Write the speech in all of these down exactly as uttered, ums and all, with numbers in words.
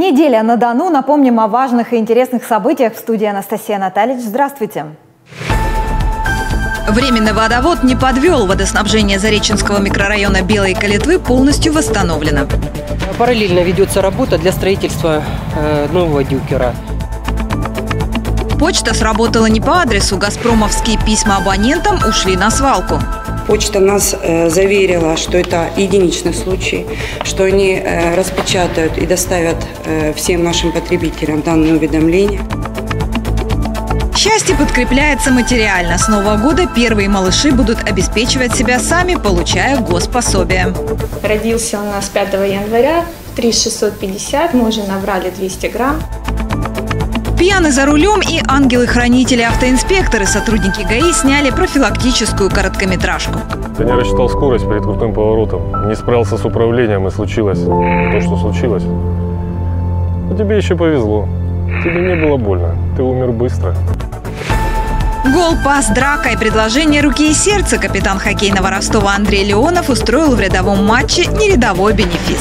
Неделя на Дону. Напомним о важных и интересных событиях. В студии Анастасия Натальевич. Здравствуйте. Временный водовод не подвел. Водоснабжение Зареченского микрорайона Белой Калитвы полностью восстановлено. Параллельно ведется работа для строительства э, нового дюкера. Почта сработала не по адресу. Газпромовские письма абонентам ушли на свалку. Почта нас э, заверила, что это единичный случай, что они э, распечатают и доставят э, всем нашим потребителям данное уведомление. Счастье подкрепляется материально. С Нового года первые малыши будут обеспечивать себя сами, получая госпособие. Родился у нас пятого января, три тысячи шестьсот пятьдесят, мы уже набрали двести грамм. Пьяны за рулем и ангелы-хранители автоинспекторы. Сотрудники ГАИ сняли профилактическую короткометражку. Я не рассчитал скорость перед крутым поворотом. Не справился с управлением, и случилось то, что случилось. Но тебе еще повезло. Тебе не было больно. Ты умер быстро. Гол, пас, драка и предложение руки и сердца. Капитан хоккейного Ростова Андрей Леонов устроил в рядовом матче нерядовой бенефис.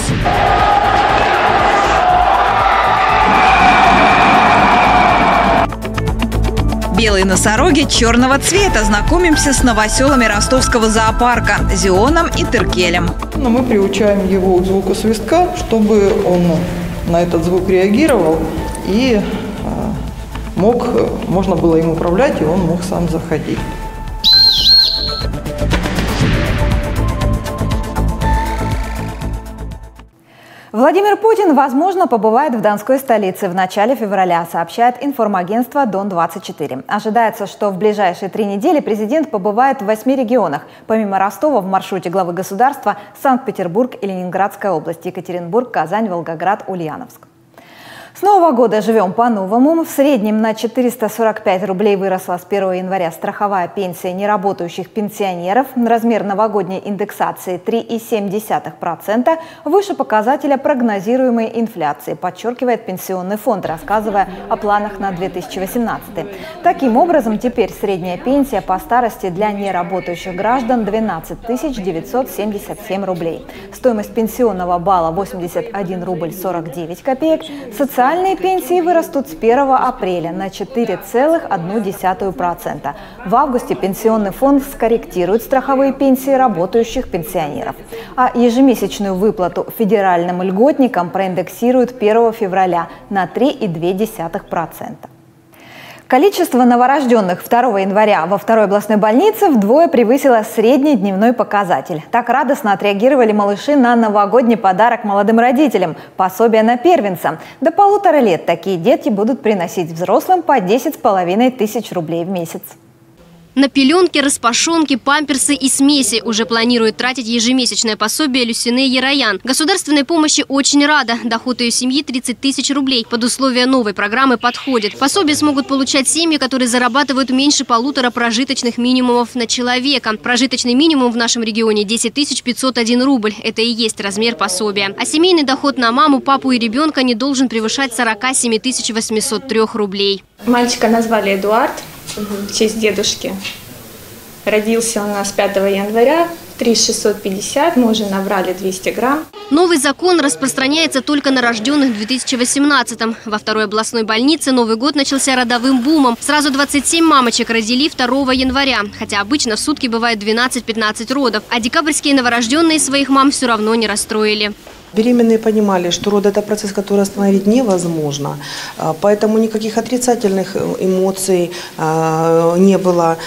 Белые носороги черного цвета. Знакомимся с новоселами ростовского зоопарка – Зионом и Тыркелем. Но мы приучаем его к звуку свистка, чтобы он на этот звук реагировал и мог, можно было им управлять, и он мог сам заходить. Владимир Путин, возможно, побывает в донской столице в начале февраля, сообщает информагентство Дон двадцать четыре. Ожидается, что в ближайшие три недели президент побывает в восьми регионах. Помимо Ростова в маршруте главы государства Санкт-Петербург и Ленинградская область, Екатеринбург, Казань, Волгоград, Ульяновск. С Нового года живем по-новому. В среднем на четыреста сорок пять рублей выросла с первого января страховая пенсия неработающих пенсионеров. Размер новогодней индексации три целых семь десятых процента выше показателя прогнозируемой инфляции, подчеркивает Пенсионный фонд, рассказывая о планах на две тысячи восемнадцатый. Таким образом, теперь средняя пенсия по старости для неработающих граждан двенадцать тысяч девятьсот семьдесят семь рублей. Стоимость пенсионного балла восемьдесят один рубль сорок девять копеек. Социальные Социальные пенсии вырастут с первого апреля на четыре целых одну десятую процента. В августе Пенсионный фонд скорректирует страховые пенсии работающих пенсионеров. А ежемесячную выплату федеральным льготникам проиндексируют первого февраля на три целых две десятых процента. Количество новорожденных второго января во второй областной больнице вдвое превысило средний дневной показатель. Так радостно отреагировали малыши на новогодний подарок молодым родителям – пособие на первенца. До полутора лет такие дети будут приносить взрослым по десять с половиной тысяч рублей в месяц. На пеленки, распашонки, памперсы и смеси уже планирует тратить ежемесячное пособие Люсине Яроян. Государственной помощи очень рада. Доход ее семьи тридцать тысяч рублей. Под условия новой программы подходит. Пособие смогут получать семьи, которые зарабатывают меньше полутора прожиточных минимумов на человека. Прожиточный минимум в нашем регионе десять тысяч пятьсот один рубль. Это и есть размер пособия. А семейный доход на маму, папу и ребенка не должен превышать сорок семь тысяч восемьсот три рублей. Мальчика назвали Эдуард. В честь дедушки. Родился у нас пятого января, три тысячи шестьсот пятьдесят, мы уже набрали двести грамм. Новый закон распространяется только на рожденных в две тысячи восемнадцатом. Во второй областной больнице Новый год начался родовым бумом. Сразу двадцать семь мамочек родили второго января, хотя обычно в сутки бывает двенадцать-пятнадцать родов. А декабрьские новорожденные своих мам все равно не расстроили. Беременные понимали, что род – это процесс, который остановить невозможно, поэтому никаких отрицательных эмоций не было.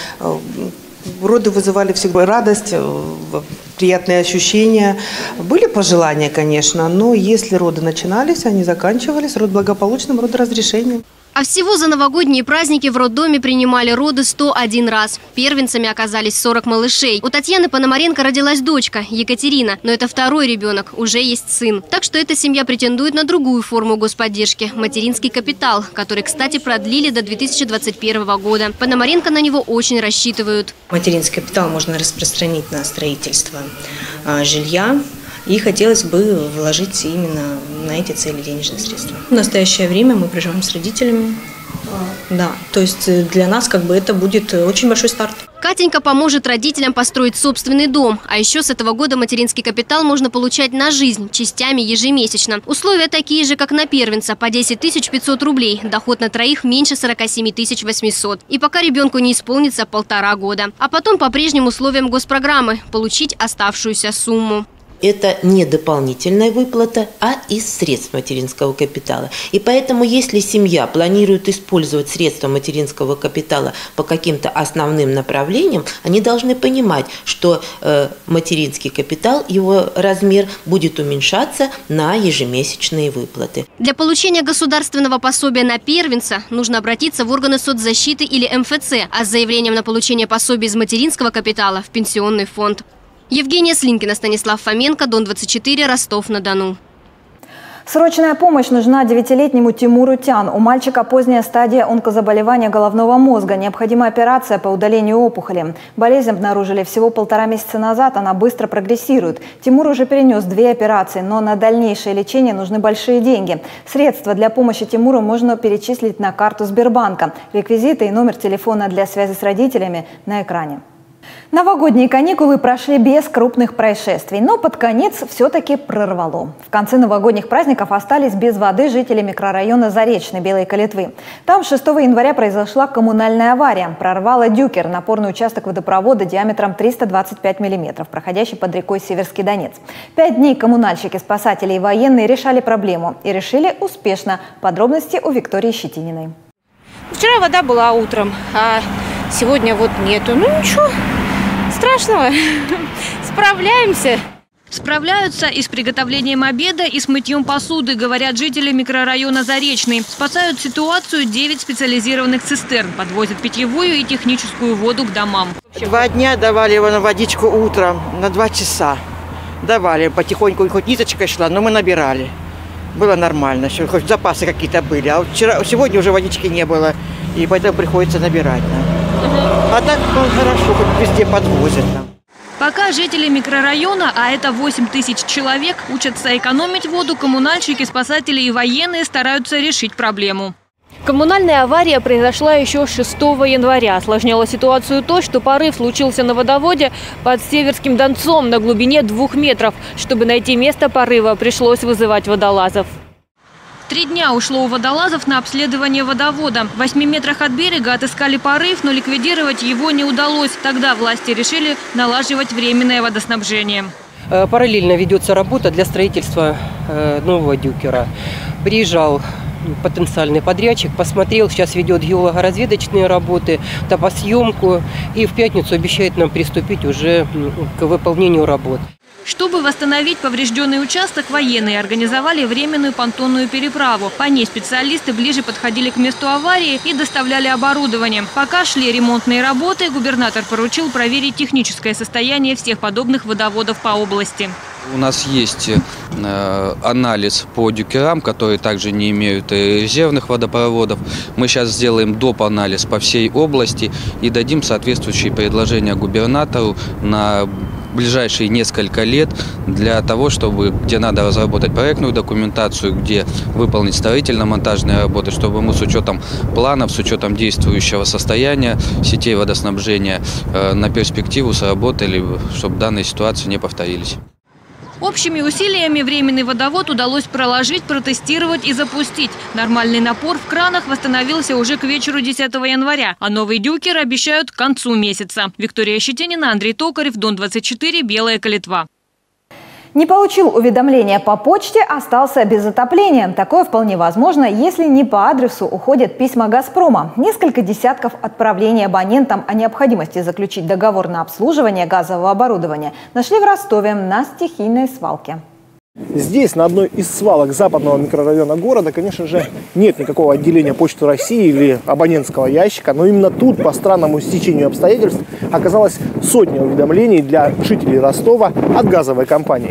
Роды вызывали всегда радость, приятные ощущения. Были пожелания, конечно, но если роды начинались, они заканчивались родблагополучным родоразрешением. А всего за новогодние праздники в роддоме принимали роды сто один раз. Первенцами оказались сорок малышей. У Татьяны Пономаренко родилась дочка, Екатерина. Но это второй ребенок, уже есть сын. Так что эта семья претендует на другую форму господдержки – материнский капитал, который, кстати, продлили до две тысячи двадцать первого года. Пономаренко на него очень рассчитывают. Материнский капитал можно распространить на строительство а, жилья. И хотелось бы вложить именно на эти цели денежные средства. В настоящее время мы проживаем с родителями. Да, то есть для нас как бы это будет очень большой старт. Катенька поможет родителям построить собственный дом. А еще с этого года материнский капитал можно получать на жизнь, частями ежемесячно. Условия такие же, как на первенца, по десять тысяч пятьсот рублей. Доход на троих меньше сорока семи тысяч восьмисот. И пока ребенку не исполнится полтора года. А потом по прежним условиям госпрограммы – получить оставшуюся сумму. Это не дополнительная выплата, а из средств материнского капитала. И поэтому, если семья планирует использовать средства материнского капитала по каким-то основным направлениям, они должны понимать, что э, материнский капитал, его размер будет уменьшаться на ежемесячные выплаты. Для получения государственного пособия на первенца нужно обратиться в органы соцзащиты или эм эф цэ, а с заявлением на получение пособия из материнского капитала в пенсионный фонд. Евгения Слинкина, Станислав Фоменко, Дон двадцать четыре, Ростов-на-Дону. Срочная помощь нужна девятилетнему Тимуру Тян. У мальчика поздняя стадия онкозаболевания головного мозга. Необходима операция по удалению опухоли. Болезнь обнаружили всего полтора месяца назад. Она быстро прогрессирует. Тимур уже перенес две операции, но на дальнейшее лечение нужны большие деньги. Средства для помощи Тимуру можно перечислить на карту Сбербанка. Реквизиты и номер телефона для связи с родителями на экране. Новогодние каникулы прошли без крупных происшествий, но под конец все-таки прорвало. В конце новогодних праздников остались без воды жители микрорайона Заречный Белой Калитвы. Там шестого января произошла коммунальная авария. Прорвало дюкер, напорный участок водопровода диаметром триста двадцать пять миллиметров, проходящий под рекой Северский Донец. Пять дней коммунальщики, спасатели и военные решали проблему. И решили успешно. Подробности у Виктории Щетининой. Вчера вода была утром, а сегодня вот нету. Ну ничего страшного, справляемся. Справляются и с приготовлением обеда, и с мытьем посуды, говорят жители микрорайона Заречный. Спасают ситуацию девять специализированных цистерн, подвозят питьевую и техническую воду к домам. Два дня давали его на водичку утром, на два часа. Давали потихоньку, хоть ниточкой шла, но мы набирали. Было нормально, хоть запасы какие-то были. А вчера, сегодня уже водички не было, и поэтому приходится набирать. А так ну, хорошо, хоть везде подвозят нам. Пока жители микрорайона, а это восемь тысяч человек, учатся экономить воду, коммунальщики, спасатели и военные стараются решить проблему. Коммунальная авария произошла еще шестого января. Осложняло ситуацию то, что порыв случился на водоводе под Северским Донцом на глубине двух метров. Чтобы найти место порыва, пришлось вызывать водолазов. Три дня ушло у водолазов на обследование водовода. В восьми метрах от берега отыскали порыв, но ликвидировать его не удалось. Тогда власти решили налаживать временное водоснабжение. Параллельно ведется работа для строительства нового дюкера. Приезжал потенциальный подрядчик, посмотрел, сейчас ведет геолого-разведочные работы, топосъемку и в пятницу обещает нам приступить уже к выполнению работ. Чтобы восстановить поврежденный участок, военные организовали временную понтонную переправу. По ней специалисты ближе подходили к месту аварии и доставляли оборудование. Пока шли ремонтные работы, губернатор поручил проверить техническое состояние всех подобных водоводов по области. У нас есть э, анализ по дюкерам, которые также не имеют резервных водопроводов. Мы сейчас сделаем доп. Анализ по всей области и дадим соответствующие предложения губернатору на ближайшие несколько лет для того, чтобы, где надо разработать проектную документацию, где выполнить строительно-монтажные работы, чтобы мы с учетом планов, с учетом действующего состояния сетей водоснабжения э, на перспективу сработали, чтобы данные ситуации не повторились. Общими усилиями временный водовод удалось проложить, протестировать и запустить. Нормальный напор в кранах восстановился уже к вечеру десятого января, а новый дюкер обещают к концу месяца. Виктория Щетинина, Андрей Токарев, Дон двадцать четыре, Белая Калитва. Не получил уведомления по почте, остался без отопления. Такое вполне возможно, если не по адресу уходят письма «Газпрома». Несколько десятков отправлений абонентам о необходимости заключить договор на обслуживание газового оборудования нашли в Ростове на стихийной свалке. Здесь, на одной из свалок западного микрорайона города, конечно же, нет никакого отделения Почты России или абонентского ящика, но именно тут, по странному стечению обстоятельств, оказалось сотня уведомлений для жителей Ростова от газовой компании.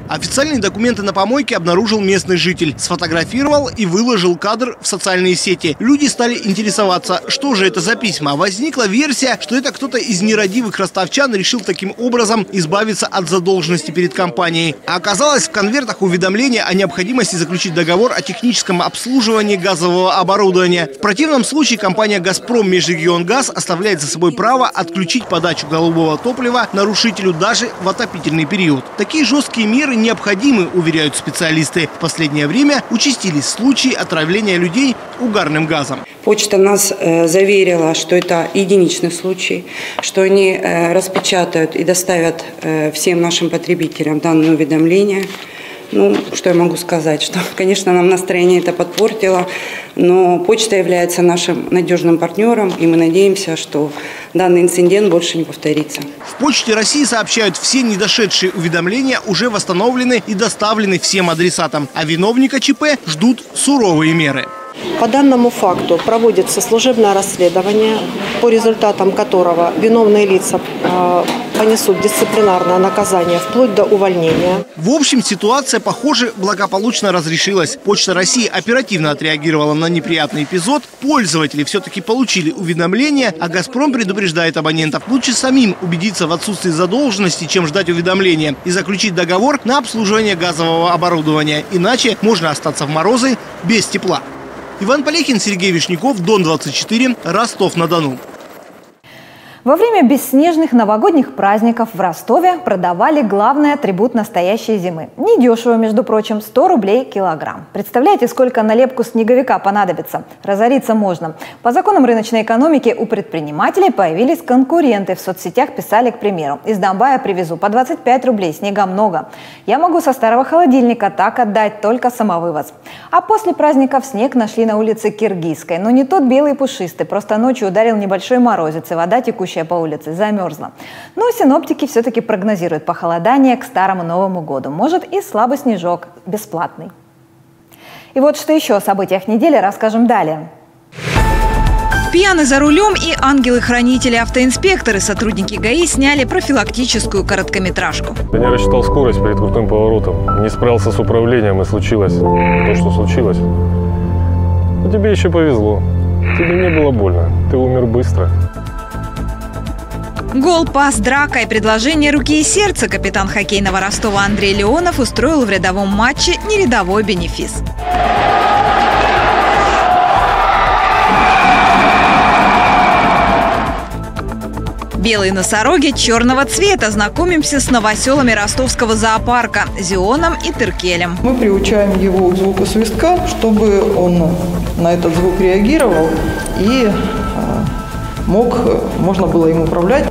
Официальные документы на помойке обнаружил местный житель. Сфотографировал и выложил кадр в социальные сети. Люди стали интересоваться, что же это за письма. Возникла версия, что это кто-то из нерадивых ростовчан решил таким образом избавиться от задолженности перед компанией. А оказалось, в конвертах уведомление о необходимости заключить договор о техническом обслуживании газового оборудования. В противном случае компания «Газпром Межрегионгаз» оставляет за собой право отключить подачу голубого топлива нарушителю даже в отопительный период. Такие жесткие меры необходимы, уверяют специалисты. В последнее время участились случаи отравления людей угарным газом. Почта нас э, заверила, что это единичный случай, что они э, распечатают и доставят э, всем нашим потребителям данное уведомление. Ну, что я могу сказать, что, конечно, нам настроение это подпортило, но почта является нашим надежным партнером, и мы надеемся, что данный инцидент больше не повторится. В Почте России сообщают, все недошедшие уведомления уже восстановлены и доставлены всем адресатам, а виновника ЧП ждут суровые меры. По данному факту проводится служебное расследование, по результатам которого виновные лица э, понесут дисциплинарное наказание вплоть до увольнения. В общем, ситуация, похоже, благополучно разрешилась. Почта России оперативно отреагировала на неприятный эпизод. Пользователи все-таки получили уведомление, а «Газпром» предупреждает абонентов: лучше самим убедиться в отсутствии задолженности, чем ждать уведомления, и заключить договор на обслуживание газового оборудования. Иначе можно остаться в морозы без тепла. Иван Полехин, Сергей Вишняков, Дон двадцать четыре, Ростов-на-Дону. Во время бесснежных новогодних праздников в Ростове продавали главный атрибут настоящей зимы. Недешево, между прочим, сто рублей килограмм. Представляете, сколько на лепку снеговика понадобится? Разориться можно. По законам рыночной экономики у предпринимателей появились конкуренты. В соцсетях писали, к примеру: из Донбая привезу по двадцать пять рублей, снега много. Я могу со старого холодильника так отдать, только самовывоз. А после праздников снег нашли на улице Киргизской. Но не тот белый и пушистый, просто ночью ударил небольшой морозец, и вода, текущая по улице, замерзла. Но синоптики все-таки прогнозируют похолодание к Старому Новому году. Может, и слабый снежок бесплатный. И вот что еще о событиях недели расскажем далее. Пьяный за рулем и ангелы-хранители-автоинспекторы. Сотрудники ГАИ сняли профилактическую короткометражку. Я не рассчитал скорость перед крутым поворотом. Не справился с управлением, и случилось то, что случилось. Но тебе еще повезло. Тебе не было больно. Ты умер быстро. Гол, пас, драка и предложение руки и сердца капитан хоккейного Ростова Андрей Леонов устроил в рядовом матче нерядовой бенефис. Белые носороги черного цвета. Знакомимся с новоселами ростовского зоопарка – Зионом и Тыркелем. Мы приучаем его к звуку свистка, чтобы он на этот звук реагировал и мог, можно было им управлять.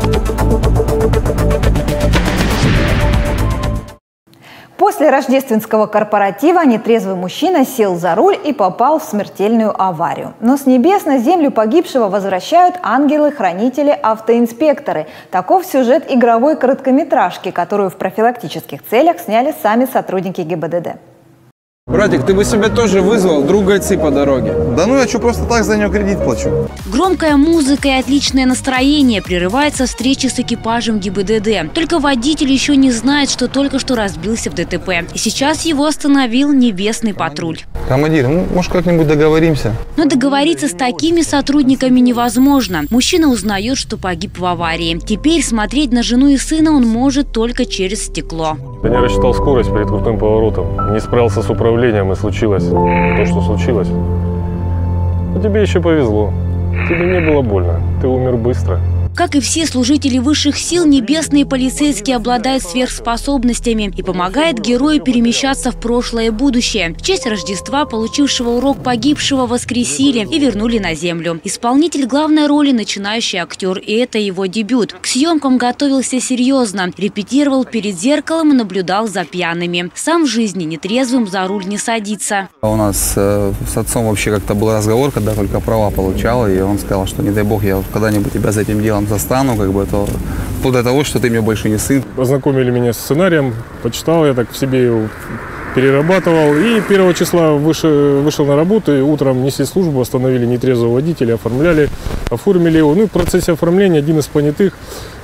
После рождественского корпоратива нетрезвый мужчина сел за руль и попал в смертельную аварию. Но с небес на землю погибшего возвращают ангелы-хранители-автоинспекторы. Таков сюжет игровой короткометражки, которую в профилактических целях сняли сами сотрудники ГИБДД. Братик, ты бы себя тоже вызвал, друг гайцы по дороге. Да ну я что, просто так за него кредит плачу. Громкая музыка и отличное настроение прерывается встречи с экипажем ГИБДД. Только водитель еще не знает, что только что разбился в ДТП. И сейчас его остановил небесный патруль. Командир, ну может как-нибудь договоримся? Но договориться с такими сотрудниками невозможно. Мужчина узнает, что погиб в аварии. Теперь смотреть на жену и сына он может только через стекло. Я не рассчитал скорость перед крутым поворотом. Не справился с управлением, и случилось то, что случилось. Но тебе еще повезло. Тебе не было больно. Ты умер быстро. Как и все служители высших сил, небесные полицейские обладают сверхспособностями и помогают герою перемещаться в прошлое и будущее. В честь Рождества получившего урок погибшего воскресили и вернули на землю. Исполнитель главной роли – начинающий актер, и это его дебют. К съемкам готовился серьезно, репетировал перед зеркалом и наблюдал за пьяными. Сам в жизни нетрезвым за руль не садится. У нас э, с отцом вообще как-то был разговор, когда только права получал, и он сказал, что не дай бог я когда-нибудь тебя за этим делом застану, как бы, то вплоть до того, что ты мне больше не сын. Познакомили меня с сценарием, почитал, я так в себе его перерабатывал. И первого числа вышел, вышел на работу, и утром несли службу, остановили нетрезвого водителя, оформляли, оформили его. Ну и в процессе оформления один из понятых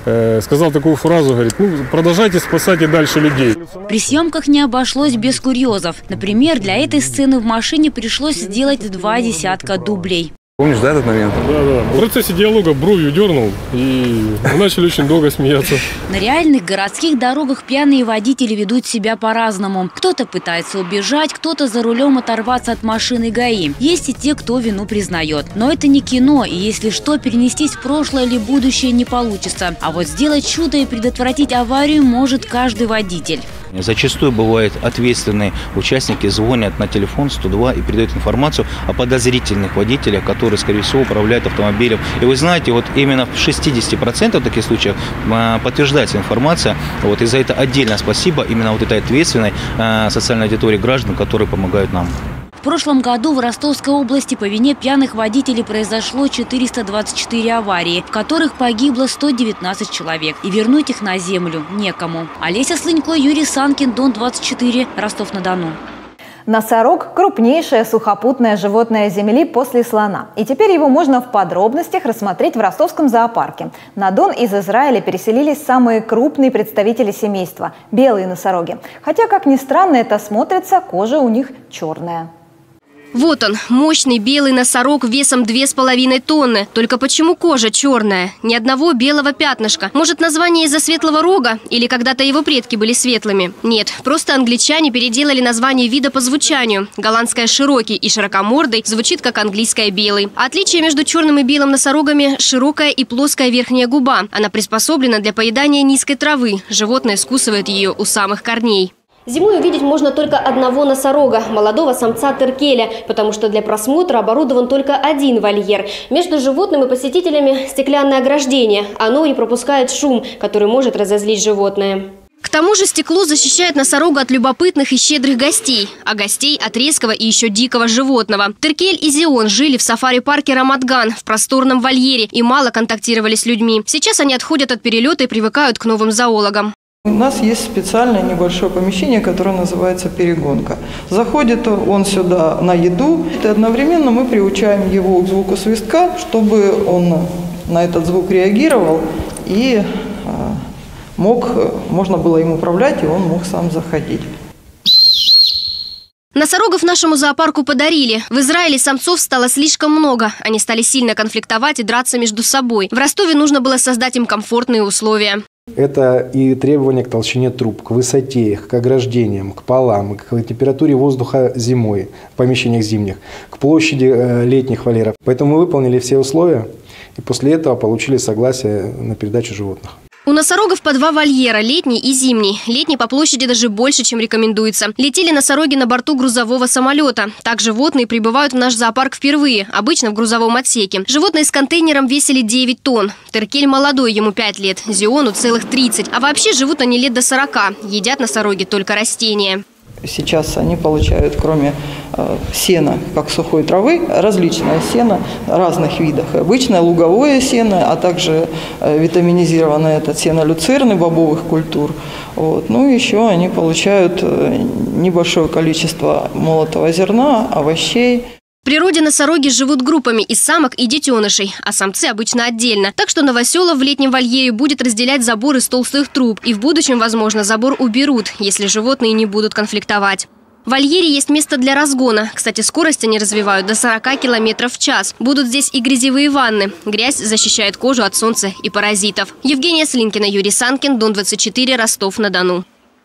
э, сказал такую фразу, говорит, ну, продолжайте спасать и дальше людей. При съемках не обошлось без курьезов. Например, для этой сцены в машине пришлось сделать два десятка дублей. Помнишь, да, этот момент? Да, да. В процессе диалога бровью дернул, и мы начали очень долго смеяться. На реальных городских дорогах пьяные водители ведут себя по-разному. Кто-то пытается убежать, кто-то за рулем оторваться от машины ГАИ. Есть и те, кто вину признает. Но это не кино, и если что, перенестись в прошлое или будущее не получится. А вот сделать чудо и предотвратить аварию может каждый водитель. Зачастую бывают ответственные участники, звонят на телефон сто два и передают информацию о подозрительных водителях, которые, скорее всего, управляют автомобилем. И вы знаете, вот именно в шестидесяти процентах таких случаев подтверждается информация. Вот, и за это отдельно спасибо именно вот этой ответственной социальной аудитории граждан, которые помогают нам. В прошлом году в Ростовской области по вине пьяных водителей произошло четыреста двадцать четыре аварии, в которых погибло сто девятнадцать человек. И вернуть их на землю некому. Олеся Слынько, Юрий Санкин, Дон двадцать четыре, Ростов-на-Дону. Носорог – крупнейшее сухопутное животное Земли после слона. И теперь его можно в подробностях рассмотреть в ростовском зоопарке. На Дон из Израиля переселились самые крупные представители семейства – белые носороги. Хотя, как ни странно это смотрится, кожа у них черная. Вот он, мощный белый носорог весом две с половиной тонны. Только почему кожа черная? Ни одного белого пятнышка. Может, название из-за светлого рога? Или когда-то его предки были светлыми? Нет, просто англичане переделали название вида по звучанию. Голландская широкий и широкомордый звучит как английская белый. Отличие между черным и белым носорогами – широкая и плоская верхняя губа. Она приспособлена для поедания низкой травы. Животное скусывает ее у самых корней. Зимой увидеть можно только одного носорога, молодого самца теркеля, потому что для просмотра оборудован только один вольер. Между животным и посетителями стеклянное ограждение. Оно не пропускает шум, который может разозлить животное. К тому же стекло защищает носорога от любопытных и щедрых гостей, а гостей от резкого и еще дикого животного. Теркель и Зион жили в сафари-парке Рамадган в просторном вольере и мало контактировали с людьми. Сейчас они отходят от перелета и привыкают к новым зоологам. У нас есть специальное небольшое помещение, которое называется перегонка. Заходит он сюда на еду, и одновременно мы приучаем его к звуку свистка, чтобы он на этот звук реагировал и мог, можно было им управлять, и он мог сам заходить. Носорогов нашему зоопарку подарили. В Израиле самцов стало слишком много. Они стали сильно конфликтовать и драться между собой. В Ростове нужно было создать им комфортные условия. Это и требования к толщине труб, к высоте их, к ограждениям, к полам, к температуре воздуха зимой, в помещениях зимних, к площади летних вольеров. Поэтому мы выполнили все условия и после этого получили согласие на передачу животных. У носорогов по два вольера – летний и зимний. Летний по площади даже больше, чем рекомендуется. Летели носороги на борту грузового самолета. Так животные прибывают в наш зоопарк впервые, обычно в грузовом отсеке. Животные с контейнером весили девять тонн. Теркель молодой, ему пять лет, Зиону целых тридцать. А вообще живут они лет до сорока. Едят носороги только растения. Сейчас они получают, кроме э, сена, как сухой травы, различное сено разных видов. Обычное луговое сено, а также э, витаминизированное это сено люцерны бобовых культур. Вот. Ну, еще они получают э, небольшое количество молотого зерна, овощей. В природе носороги живут группами из самок и детенышей, а самцы обычно отдельно. Так что новоселов в летнем вольере будет разделять забор из толстых труб. И в будущем, возможно, забор уберут, если животные не будут конфликтовать. В вольере есть место для разгона. Кстати, скорость они развивают до сорока километров в час. Будут здесь и грязевые ванны. Грязь защищает кожу от солнца и паразитов. Евгения Слинкина, Юрий Санкин, Дон двадцать четыре, Ростов-на-Дону.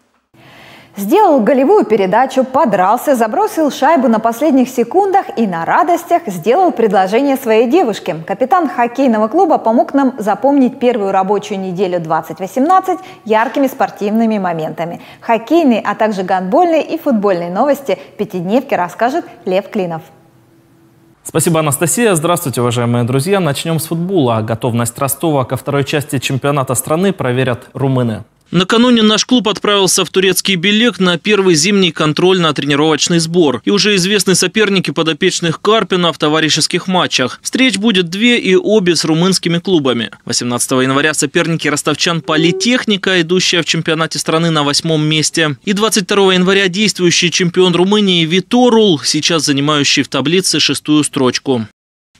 Сделал голевую передачу, подрался, забросил шайбу на последних секундах и на радостях сделал предложение своей девушке. Капитан хоккейного клуба помог нам запомнить первую рабочую неделю двадцать восемнадцать яркими спортивными моментами. Хоккейные, а также гандбольные и футбольные новости пятидневки расскажет Лев Клинов. Спасибо, Анастасия. Здравствуйте, уважаемые друзья. Начнем с футбола. Готовность Ростова ко второй части чемпионата страны проверят румыны. Накануне наш клуб отправился в турецкий Белек на первый зимний контрольно-тренировочный сбор. И уже известны соперники подопечных Карпина в товарищеских матчах. Встреч будет две и обе с румынскими клубами. восемнадцатого января соперники ростовчан Политехника, идущая в чемпионате страны на восьмом месте. И двадцать второго января действующий чемпион Румынии Виторул, сейчас занимающий в таблице шестую строчку.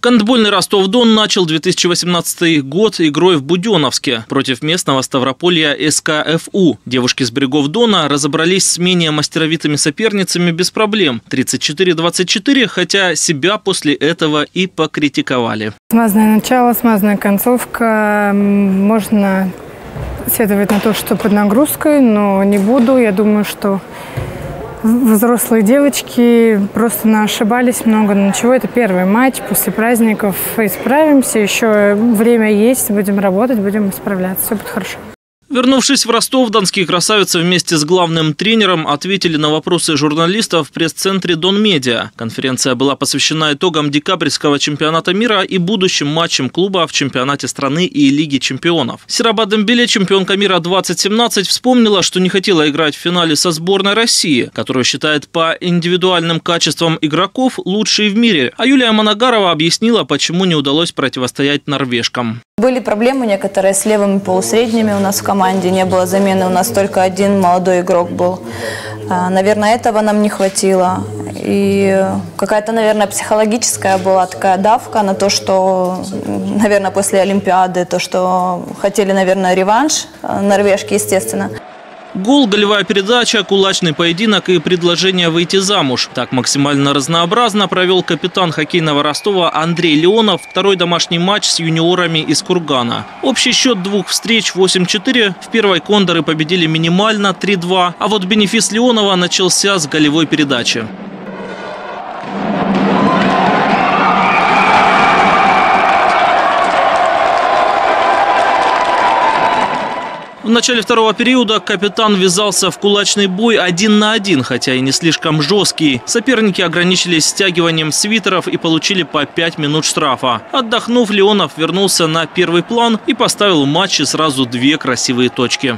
Гандбольный Ростов-Дон начал две тысячи восемнадцатый год игрой в Буденновске против местного Ставрополья СКФУ. Девушки с берегов Дона разобрались с менее мастеровитыми соперницами без проблем. тридцать четыре двадцать четыре, хотя себя после этого и покритиковали. Смазанное начало, смазанная концовка. Можно сетовать на то, что под нагрузкой, но не буду. Я думаю, что взрослые девочки просто ошибались много. Но ничего, это первый матч после праздников. Исправимся, еще время есть, будем работать, будем исправляться, все будет хорошо. Вернувшись в Ростов, донские красавицы вместе с главным тренером ответили на вопросы журналистов в пресс-центре Дон Медиа. Конференция была посвящена итогам декабрьского чемпионата мира и будущим матчам клуба в чемпионате страны и Лиге чемпионов. Сераба Дембеле, чемпионка мира двадцать семнадцать, вспомнила, что не хотела играть в финале со сборной России, которую считает по индивидуальным качествам игроков лучшей в мире. А Юлия Моногарова объяснила, почему не удалось противостоять норвежкам. Были проблемы некоторые с левыми полусредними у нас в команде, не было замены, у нас только один молодой игрок был. Наверное, этого нам не хватило. И какая-то, наверное, психологическая была такая давка на то, что, наверное, после Олимпиады, то, что хотели, наверное, реванш, норвежки, естественно. Гол, голевая передача, кулачный поединок и предложение выйти замуж. Так максимально разнообразно провел капитан хоккейного Ростова Андрей Леонов второй домашний матч с юниорами из Кургана. Общий счет двух встреч восемь четыре. В первой кондоры победили минимально три два. А вот бенефис Леонова начался с голевой передачи. В начале второго периода капитан ввязался в кулачный бой один на один, хотя и не слишком жесткий. Соперники ограничились стягиванием свитеров и получили по пять минут штрафа. Отдохнув, Леонов вернулся на первый план и поставил в матче сразу две красивые точки.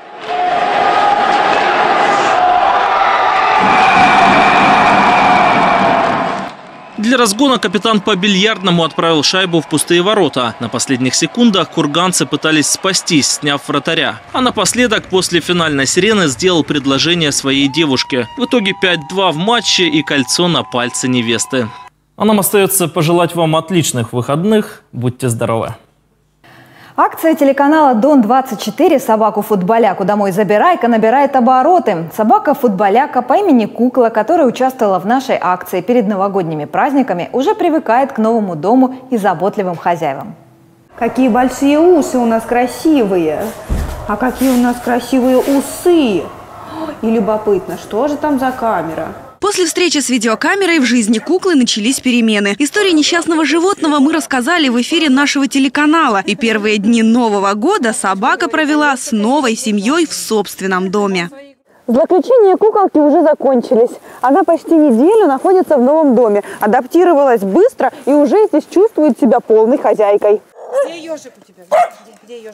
Для разгона капитан по-бильярдному отправил шайбу в пустые ворота. На последних секундах курганцы пытались спастись, сняв вратаря. А напоследок, после финальной сирены, сделал предложение своей девушке. В итоге пять два в матче и кольцо на пальце невесты. А нам остается пожелать вам отличных выходных. Будьте здоровы! Акция телеканала Дон двадцать четыре «Собаку-футболяку домой забирай-ка» набирает обороты. Собака-футболяка по имени Кукла, которая участвовала в нашей акции перед новогодними праздниками, уже привыкает к новому дому и заботливым хозяевам. Какие большие уши у нас красивые! А какие у нас красивые усы! И любопытно, что же там за камера? После встречи с видеокамерой в жизни куклы начались перемены. Историю несчастного животного мы рассказали в эфире нашего телеканала. И первые дни Нового года собака провела с новой семьей в собственном доме. Злоключения куколки уже закончились. Она почти неделю находится в новом доме. Адаптировалась быстро и уже здесь чувствует себя полной хозяйкой. Где ежик у тебя? Где, где ежик?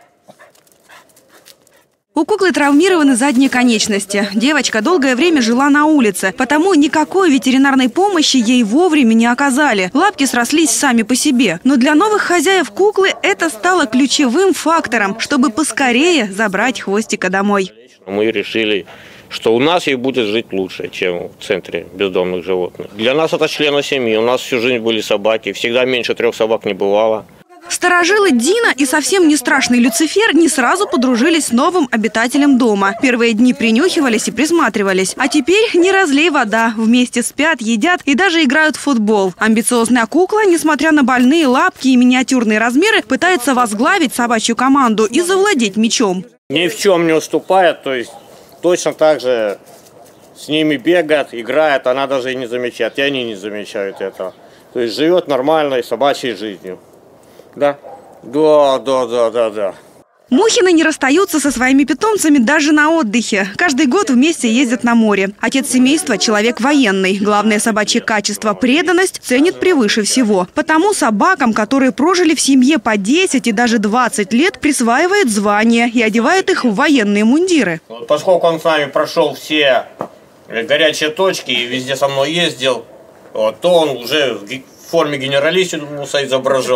У куклы травмированы задние конечности. Девочка долгое время жила на улице, потому никакой ветеринарной помощи ей вовремя не оказали. Лапки срослись сами по себе. Но для новых хозяев куклы это стало ключевым фактором, чтобы поскорее забрать хвостика домой. Мы решили, что у нас ей будет жить лучше, чем в центре бездомных животных. Для нас это члены семьи. У нас всю жизнь были собаки. Всегда меньше трех собак не бывало. Старожилы Дина и совсем не страшный Люцифер не сразу подружились с новым обитателем дома. Первые дни принюхивались и присматривались. А теперь не разлей вода. Вместе спят, едят и даже играют в футбол. Амбициозная кукла, несмотря на больные лапки и миниатюрные размеры, пытается возглавить собачью команду и завладеть мячом. Ни в чем не уступает, то есть точно так же с ними бегает, играет, она даже и не замечает, и они не замечают этого. То есть живет нормальной собачьей жизнью. Да, да, да, да, да, да. Мухины не расстаются со своими питомцами даже на отдыхе. Каждый год вместе ездят на море. Отец семейства – человек военный. Главное собачье качество – преданность – ценит превыше всего. Потому собакам, которые прожили в семье по десять и даже двадцать лет, присваивает звание и одевает их в военные мундиры. Поскольку он с нами прошел все горячие точки и везде со мной ездил, вот, то он уже в форме генералиссимуса изображен.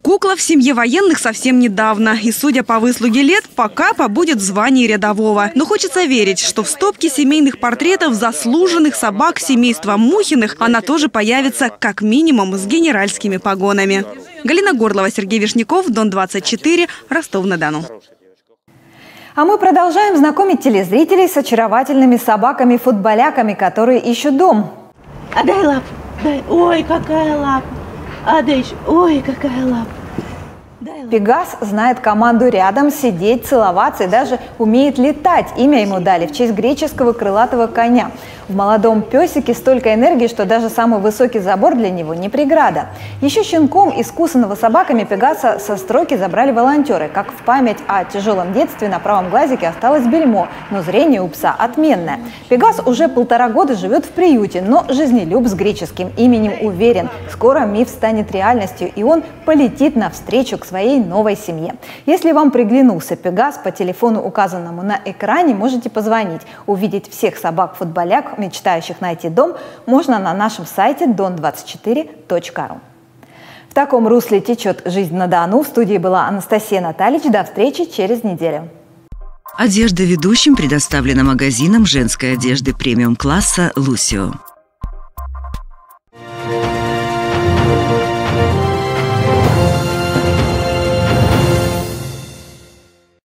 Кукла в семье военных совсем недавно. И, судя по выслуге лет, пока побудет в звании рядового. Но хочется верить, что в стопке семейных портретов заслуженных собак семейства Мухиных она тоже появится как минимум с генеральскими погонами. Галина Горлова, Сергей Вишняков, Дон двадцать четыре, Ростов-на-Дону. А мы продолжаем знакомить телезрителей с очаровательными собаками-футболяками, которые ищут дом. А дай лапу. Дай. Ой, какая лапа. А дай еще. Ой, какая лапа. Пегас знает команду рядом, сидеть, целоваться и даже умеет летать. Имя ему дали в честь греческого крылатого коня. В молодом песике столько энергии, что даже самый высокий забор для него не преграда. Еще щенком, искусанного собаками, Пегаса со стройки забрали волонтеры. Как в память о тяжелом детстве на правом глазике осталось бельмо, но зрение у пса отменное. Пегас уже полтора года живет в приюте, но жизнелюб с греческим именем уверен. Скоро миф станет реальностью, и он полетит навстречу к своей новой семье. Если вам приглянулся Пегас, по телефону, указанному на экране, можете позвонить. Увидеть всех собак-футболяк, мечтающих найти дом, можно на нашем сайте дон двадцать четыре точка ру. В таком русле течет жизнь на Дону. В студии была Анастасия Натальевич. До встречи через неделю. Одежда ведущим предоставлена магазином женской одежды премиум-класса «Лусио».